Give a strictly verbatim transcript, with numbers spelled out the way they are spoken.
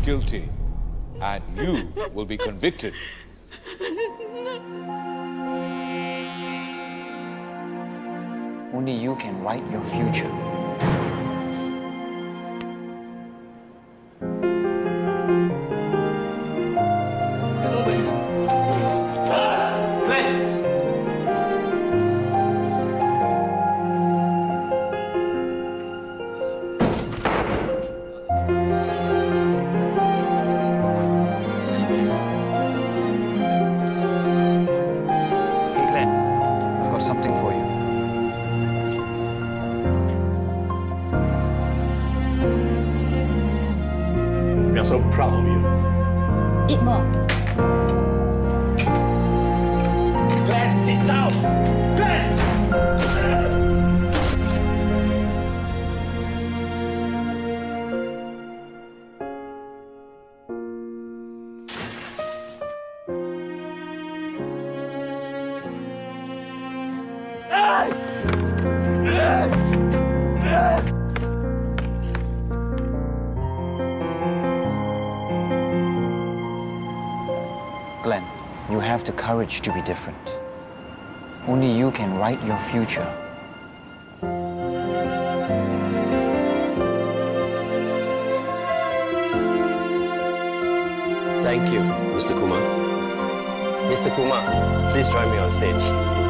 guilty, and you will be convicted. Only you can write your future. Something for you. We are so proud of you. Eat more. Glenn, sit down! Glenn! Glenn, you have the courage to be different. Only you can write your future. Thank you, Mister Kumar. Mister Kumar, please join me on stage.